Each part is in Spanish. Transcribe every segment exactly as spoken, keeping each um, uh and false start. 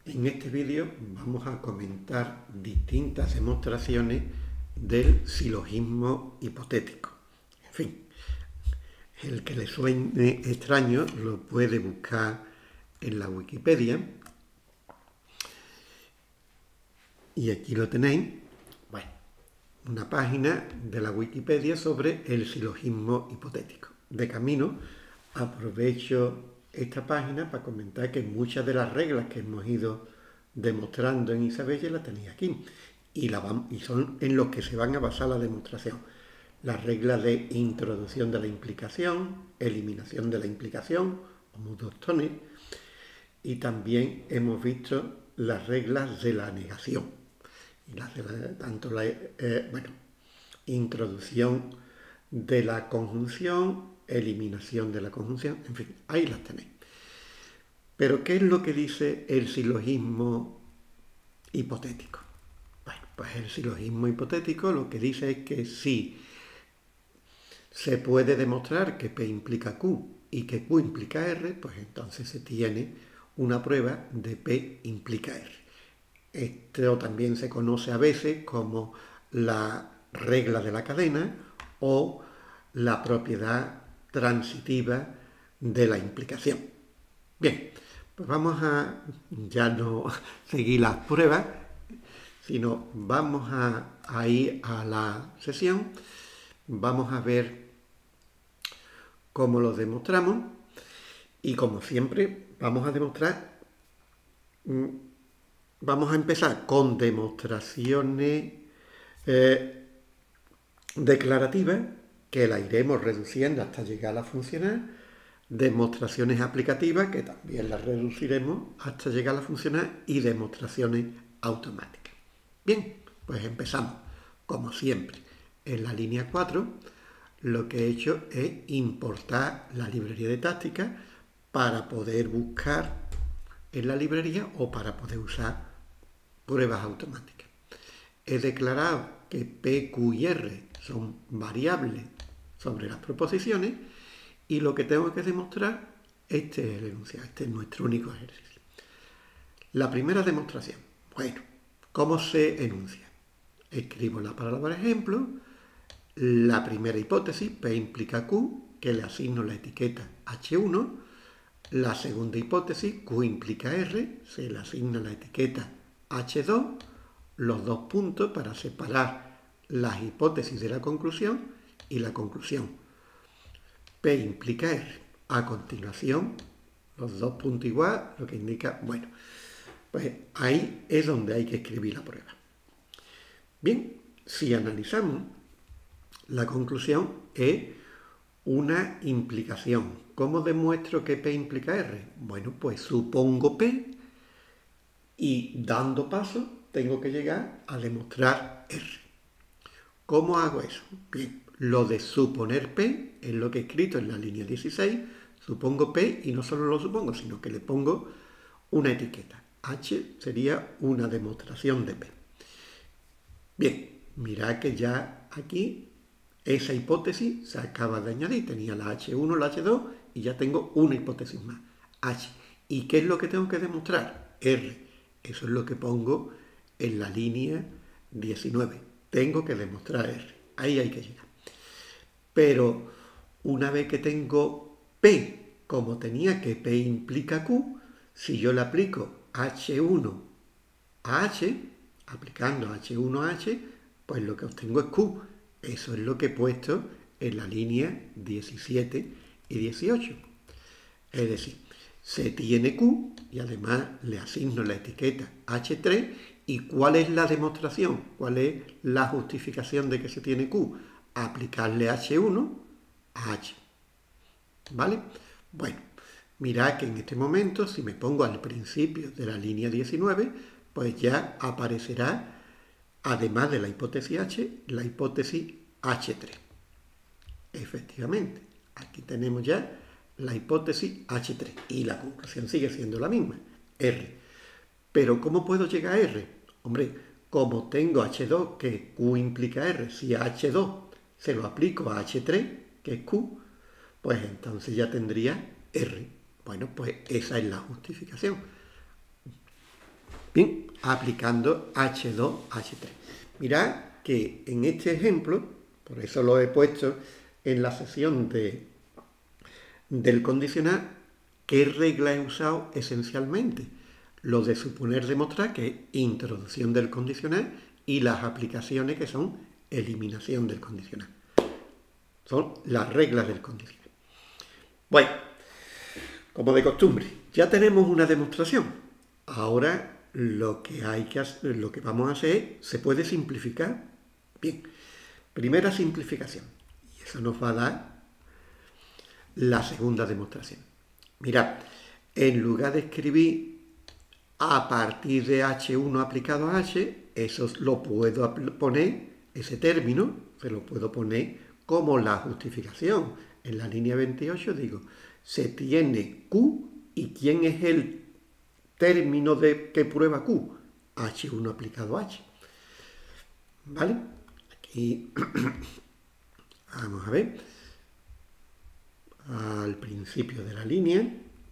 En este vídeo vamos a comentar distintas demostraciones del silogismo hipotético. En fin, el que le suene extraño lo puede buscar en la Wikipedia. Y aquí lo tenéis. Bueno, una página de la Wikipedia sobre el silogismo hipotético. De camino, aprovecho esta página para comentar que muchas de las reglas que hemos ido demostrando en Isabelle las tenéis aquí y, la van, y son en los que se van a basar la demostración. Las reglas de introducción de la implicación, eliminación de la implicación, o modus tollens, y también hemos visto las reglas de la negación, y las de la, tanto la eh, bueno, introducción de la conjunción, eliminación de la conjunción, en fin, ahí las tenéis. Pero, ¿qué es lo que dice el silogismo hipotético? Bueno, pues el silogismo hipotético lo que dice es que si se puede demostrar que P implica Q y que Q implica R, pues entonces se tiene una prueba de P implica R. Esto también se conoce a veces como la regla de la cadena o la propiedad transitiva de la implicación. Bien, pues vamos a ya no seguir las pruebas, sino vamos a, a ir a la sesión, vamos a ver cómo lo demostramos y, como siempre, vamos a demostrar, vamos a empezar con demostraciones eh, declarativas que la iremos reduciendo hasta llegar a funcionar, demostraciones aplicativas que también las reduciremos hasta llegar a funcionar y demostraciones automáticas. Bien, pues empezamos, como siempre, en la línea cuatro. Lo que he hecho es importar la librería de táctica para poder buscar en la librería o para poder usar pruebas automáticas. He declarado que P, Q y R son variables sobre las proposiciones y lo que tengo que demostrar, este es el enunciado, este es nuestro único ejercicio. La primera demostración, bueno, ¿cómo se enuncia? Escribo la palabra ejemplo, la primera hipótesis, P implica Q, que le asigno la etiqueta H uno, la segunda hipótesis, Q implica R, se le asigna la etiqueta H dos, los dos puntos para separar las hipótesis de la conclusión y la conclusión. P implica R. A continuación, los dos puntos igual, lo que indica, bueno, pues ahí es donde hay que escribir la prueba. Bien, si analizamos, la conclusión es una implicación. ¿Cómo demuestro que P implica R? Bueno, pues supongo P y dando paso tengo que llegar a demostrar R. ¿Cómo hago eso? Bien, lo de suponer P es lo que he escrito en la línea dieciséis. Supongo P y no solo lo supongo, sino que le pongo una etiqueta. H sería una demostración de P. Bien, mirad que ya aquí esa hipótesis se acaba de añadir. Tenía la H uno, la H dos y ya tengo una hipótesis más, H. ¿Y qué es lo que tengo que demostrar? R. Eso es lo que pongo en la línea diecinueve. Tengo que demostrar R. Ahí hay que llegar. Pero una vez que tengo P, como tenía que P implica Q, si yo le aplico H uno a H, aplicando H uno a H, pues lo que obtengo es Q. Eso es lo que he puesto en la línea diecisiete y dieciocho. Es decir, se tiene Q y además le asigno la etiqueta H tres. ¿Y cuál es la demostración? ¿Cuál es la justificación de que se tiene Q? Aplicarle H uno a H. ¿Vale? Bueno, mirad que en este momento, si me pongo al principio de la línea diecinueve, pues ya aparecerá, además de la hipótesis H, la hipótesis H tres. Efectivamente, aquí tenemos ya la hipótesis H tres y la conclusión sigue siendo la misma, R. Pero ¿cómo puedo llegar a R? Hombre, como tengo H dos, que Q implica R, si a H dos se lo aplico a H tres, que es Q, pues entonces ya tendría R. Bueno, pues esa es la justificación. Bien, aplicando hache dos, hache tres. Mirad que en este ejemplo, por eso lo he puesto en la sección de, del condicional, ¿qué regla he usado esencialmente? Lo de suponer demostrar, que es introducción del condicional, y las aplicaciones, que son eliminación del condicional. Son las reglas del condicional. Bueno, como de costumbre, ya tenemos una demostración. Ahora lo que hay que hacer, lo que vamos a hacer, se puede simplificar. Bien, primera simplificación. Y eso nos va a dar la segunda demostración. Mirad, en lugar de escribir a partir de hache uno aplicado a H, eso lo puedo poner, ese término, se lo puedo poner como la justificación. En la línea veintiocho digo, se tiene Q, ¿y quién es el término de que prueba Q? hache uno aplicado a H. ¿Vale? Aquí, vamos a ver, al principio de la línea,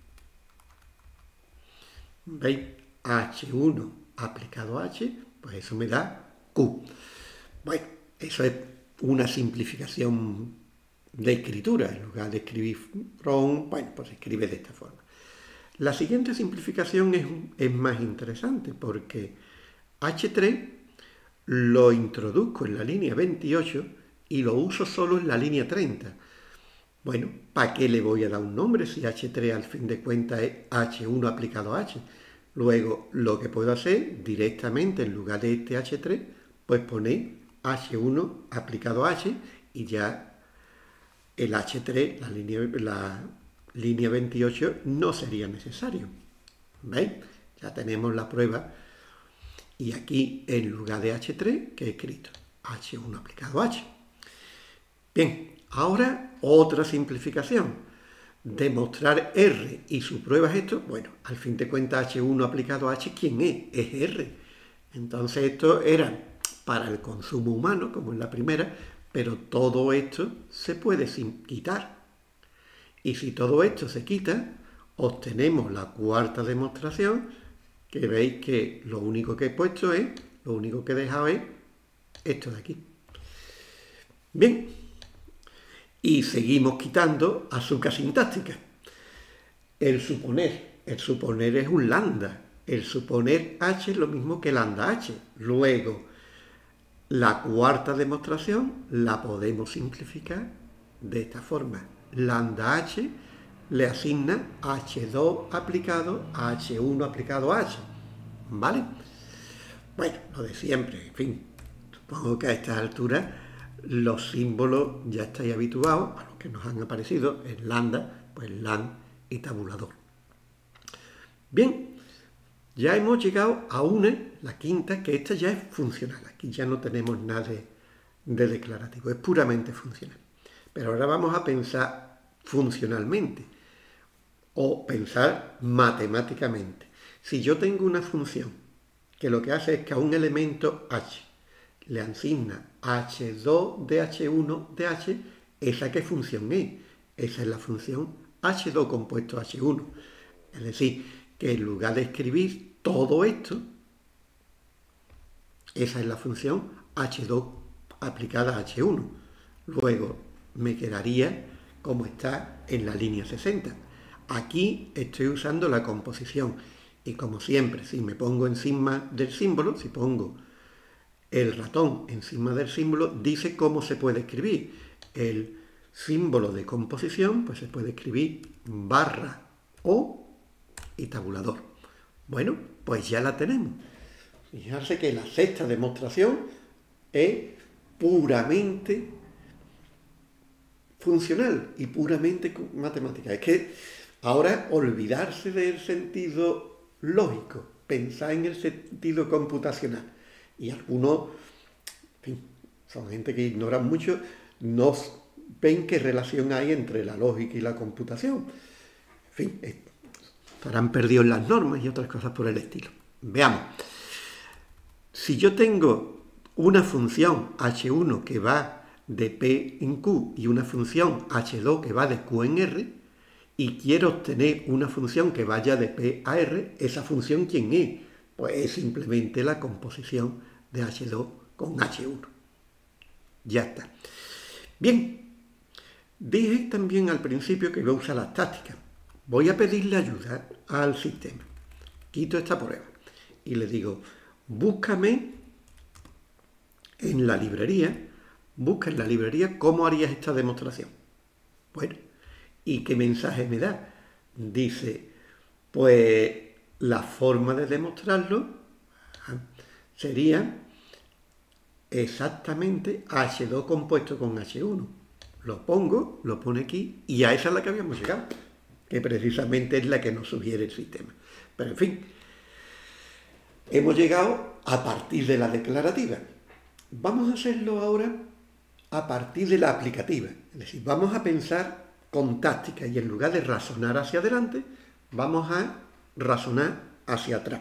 ¿veis? hache uno aplicado a H, pues eso me da Q. Bueno, eso es una simplificación de escritura. En lugar de escribir from, bueno, pues se escribe de esta forma. La siguiente simplificación es, es más interesante, porque hache tres lo introduzco en la línea veintiocho y lo uso solo en la línea treinta. Bueno, ¿para qué le voy a dar un nombre si hache tres al fin de cuentas es hache uno aplicado a H? Luego, lo que puedo hacer directamente, en lugar de este hache tres, pues poner hache uno aplicado a H, y ya el hache tres, la línea, la línea veintiocho, no sería necesario. ¿Veis? Ya tenemos la prueba. Y aquí, en lugar de hache tres, que he escrito hache uno aplicado a H. Bien, ahora otra simplificación. Demostrar R y su prueba es esto. Bueno, al fin de cuentas hache uno aplicado a H, ¿quién es? Es R. Entonces esto era para el consumo humano, como en la primera, pero todo esto se puede quitar. Y si todo esto se quita, obtenemos la cuarta demostración, que veis que lo único que he puesto es, lo único que he dejado es esto de aquí. Bien, y seguimos quitando azúcar sintáctica. El suponer, el suponer es un lambda. El suponer H es lo mismo que lambda H. Luego, la cuarta demostración la podemos simplificar de esta forma. Lambda H le asigna hache dos aplicado a hache uno aplicado a H. ¿Vale? Bueno, lo de siempre, en fin. Supongo que a estas alturas los símbolos ya estáis habituados a los que nos han aparecido. En lambda, pues lang y tabulador. Bien, ya hemos llegado a una, la quinta, que esta ya es funcional. Aquí ya no tenemos nada de, de declarativo, es puramente funcional. Pero ahora vamos a pensar funcionalmente o pensar matemáticamente. Si yo tengo una función que lo que hace es que a un elemento h le asigna hache dos de hache uno de h, ¿esa qué función es? Esa es la función hache dos compuesto hache uno. Es decir, que en lugar de escribir todo esto, esa es la función hache dos aplicada a hache uno. Luego me quedaría como está en la línea sesenta. Aquí estoy usando la composición y, como siempre, si me pongo encima del símbolo, si pongo el ratón encima del símbolo, dice cómo se puede escribir. El símbolo de composición pues se puede escribir barra o y tabulador. Bueno, pues ya la tenemos. Fijarse que la sexta demostración es puramente funcional y puramente matemática. Es que ahora olvidarse del sentido lógico, pensar en el sentido computacional. Y algunos, en fin, son gente que ignoran mucho, no ven qué relación hay entre la lógica y la computación. En fin, estarán perdidos en las normas y otras cosas por el estilo. Veamos. Si yo tengo una función hache uno que va de P en Q y una función hache dos que va de Q en R, y quiero obtener una función que vaya de P a R, ¿esa función quién es? Pues es simplemente la composición de hache dos con hache uno. Ya está. Bien, dije también al principio que iba a usar las tácticas. Voy a pedirle ayuda al sistema. Quito esta prueba y le digo, búscame en la librería, busca en la librería cómo harías esta demostración. Bueno, ¿y qué mensaje me da? Dice, pues la forma de demostrarlo sería exactamente hache dos compuesto con hache uno. Lo pongo, lo pone aquí, y a esa es la que habíamos llegado, que precisamente es la que nos sugiere el sistema. Pero en fin, hemos llegado a partir de la declarativa. Vamos a hacerlo ahora a partir de la aplicativa. Es decir, vamos a pensar con táctica y en lugar de razonar hacia adelante, vamos a razonar hacia atrás.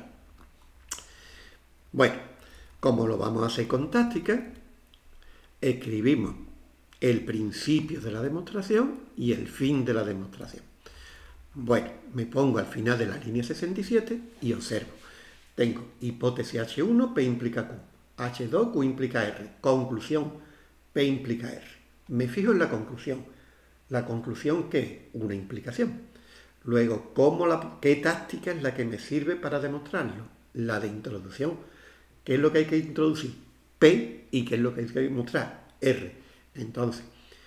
Bueno, como lo vamos a hacer con táctica, escribimos el principio de la demostración y el fin de la demostración. Bueno, me pongo al final de la línea sesenta y siete y observo. Tengo hipótesis hache uno, P implica Q. hache dos, Q implica R. Conclusión, P implica R. Me fijo en la conclusión. La conclusión, ¿qué es? Una implicación. Luego, ¿cómo la, ¿qué táctica es la que me sirve para demostrarlo? La de introducción. ¿Qué es lo que hay que introducir? P. ¿Y qué es lo que hay que demostrar? R. Entonces,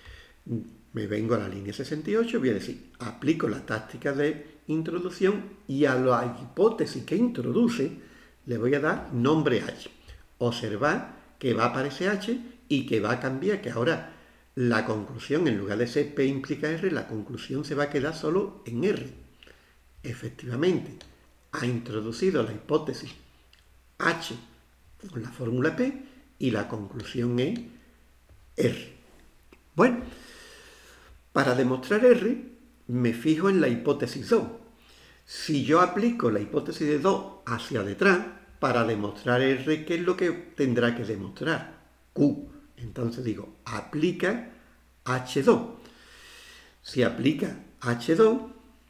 me vengo a la línea sesenta y ocho y voy a decir, aplico la táctica de introducción y a la hipótesis que introduce le voy a dar nombre H. Observad que va a aparecer H y que va a cambiar, que ahora la conclusión, en lugar de ser P implica R, la conclusión se va a quedar solo en R. Efectivamente, ha introducido la hipótesis H con la fórmula P y la conclusión es R. Bueno, para demostrar R, me fijo en la hipótesis dos. Si yo aplico la hipótesis de dos hacia detrás, para demostrar R, ¿qué es lo que tendrá que demostrar? Q. Entonces digo, aplica hache dos. Si aplica hache dos,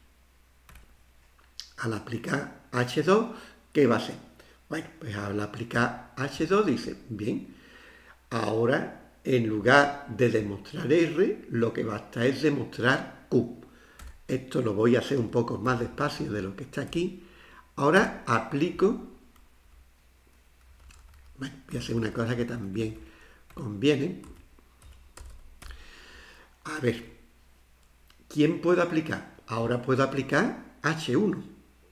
al aplicar hache dos, ¿qué va a hacer? Bueno, pues al aplicar hache dos dice, bien, ahora en lugar de demostrar R, lo que basta es demostrar Q. Esto lo voy a hacer un poco más despacio de lo que está aquí. Ahora aplico, bueno, voy a hacer una cosa que también conviene. A ver, ¿quién puedo aplicar? Ahora puedo aplicar hache uno.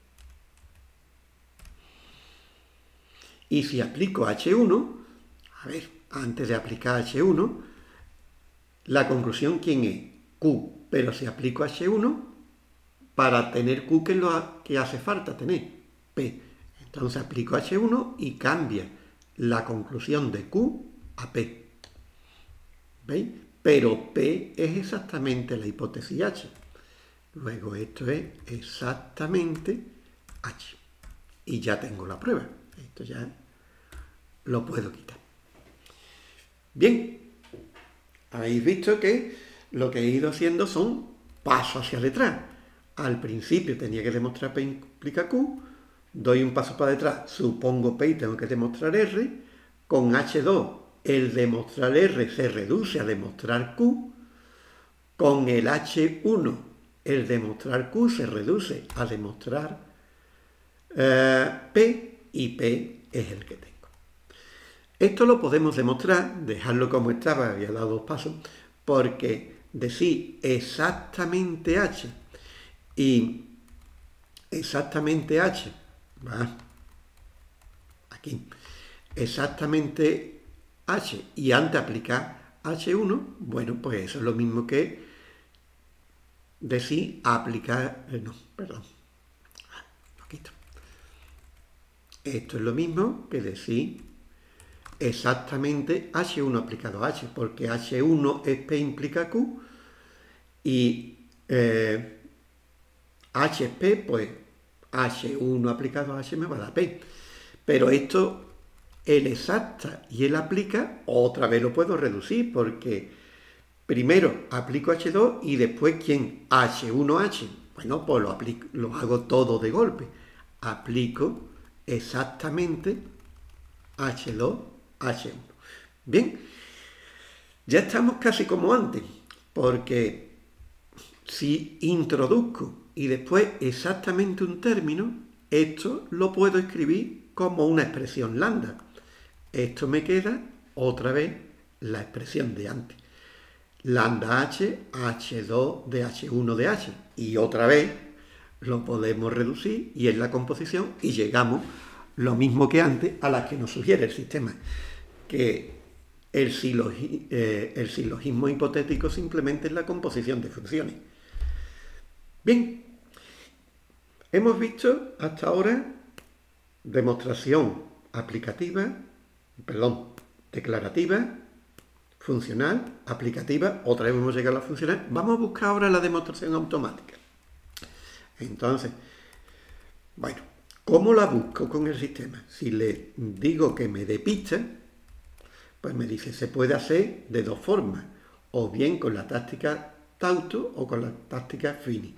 Y si aplico hache uno, a ver, antes de aplicar hache uno, la conclusión, ¿quién es? Q. Pero si aplico hache uno, para tener Q, ¿qué es lo que hace falta tener? P. Entonces aplico hache uno y cambia la conclusión de Q a P. ¿Veis? Pero P es exactamente la hipótesis H. Luego esto es exactamente H. Y ya tengo la prueba. Esto ya lo puedo quitar. Bien, habéis visto que lo que he ido haciendo son pasos hacia detrás. Al principio tenía que demostrar P implica Q, doy un paso para detrás, supongo P y tengo que demostrar R. Con hache dos, el demostrar R se reduce a demostrar Q. Con el hache uno, el demostrar Q se reduce a demostrar eh, P, y P es el que tengo. Esto lo podemos demostrar, dejarlo como estaba, había dado dos pasos, porque decir exactamente H y exactamente H, va, aquí, exactamente H y antes aplicar hache uno, bueno, pues eso es lo mismo que decir aplicar, eh, no, perdón, lo quito. Esto es lo mismo que decir exactamente hache uno aplicado a H, porque hache uno es P implica Q y eh, H es P, pues hache uno aplicado a H me va a dar P. Pero esto, el exacta y el aplica, otra vez lo puedo reducir, porque primero aplico hache dos y después ¿quién? hache uno H. Bueno, pues lo, aplico, lo hago todo de golpe. Aplico exactamente hache dos hache uno. Bien, ya estamos casi como antes, porque si introduzco y después exactamente un término, esto lo puedo escribir como una expresión lambda. Esto me queda otra vez la expresión de antes. Lambda H, hache dos de hache uno de H. Y otra vez lo podemos reducir y es la composición y llegamos lo mismo que antes a la que nos sugiere el sistema, que el, silogi, eh, el silogismo hipotético simplemente es la composición de funciones. Bien, hemos visto hasta ahora demostración aplicativa, perdón, declarativa, funcional, aplicativa, otra vez hemos llegado a la funcional. Vamos a buscar ahora la demostración automática. Entonces, bueno, ¿cómo la busco con el sistema? Si le digo que me dé pistas, pues me dice, se puede hacer de dos formas, o bien con la táctica Tauto o con la táctica Fini.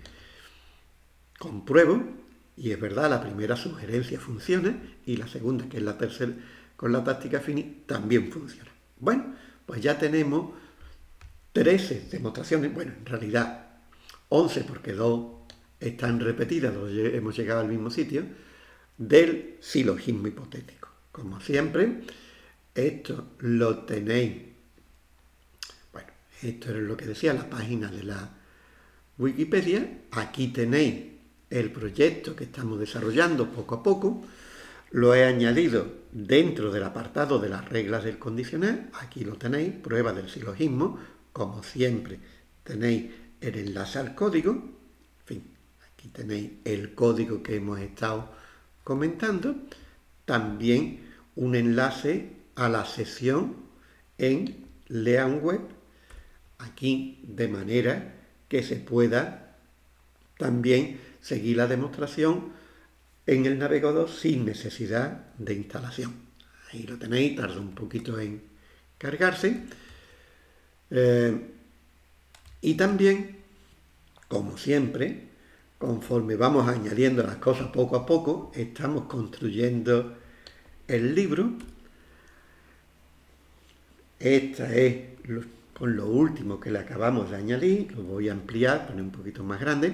Compruevo, y es verdad, la primera sugerencia funciona, y la segunda, que es la tercera, con la táctica Fini, también funciona. Bueno, pues ya tenemos trece demostraciones, bueno, en realidad once, porque dos están repetidas, dos hemos llegado al mismo sitio, del silogismo hipotético. Como siempre, esto lo tenéis, bueno, esto es lo que decía la página de la Wikipedia. Aquí tenéis el proyecto que estamos desarrollando poco a poco. Lo he añadido dentro del apartado de las reglas del condicional. Aquí lo tenéis, prueba del silogismo. Como siempre, tenéis el enlace al código. En fin, aquí tenéis el código que hemos estado comentando. También un enlace a la sesión en LeanWeb, aquí, de manera que se pueda también seguir la demostración en el navegador sin necesidad de instalación. Ahí lo tenéis, tarda un poquito en cargarse. Eh, y también, como siempre, conforme vamos añadiendo las cosas poco a poco, estamos construyendo el libro. Esta es lo, con lo último que le acabamos de añadir. Lo voy a ampliar, poner un poquito más grande.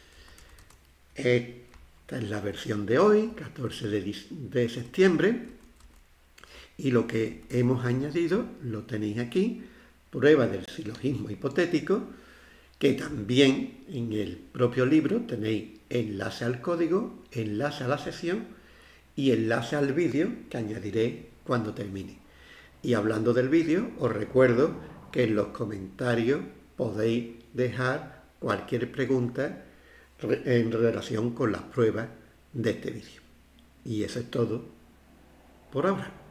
Esta es la versión de hoy, catorce de septiembre. Y lo que hemos añadido lo tenéis aquí. Prueba del silogismo hipotético, que también en el propio libro tenéis enlace al código, enlace a la sesión y enlace al vídeo que añadiré cuando termine. Y hablando del vídeo, os recuerdo que en los comentarios podéis dejar cualquier pregunta en relación con las pruebas de este vídeo. Y eso es todo por ahora.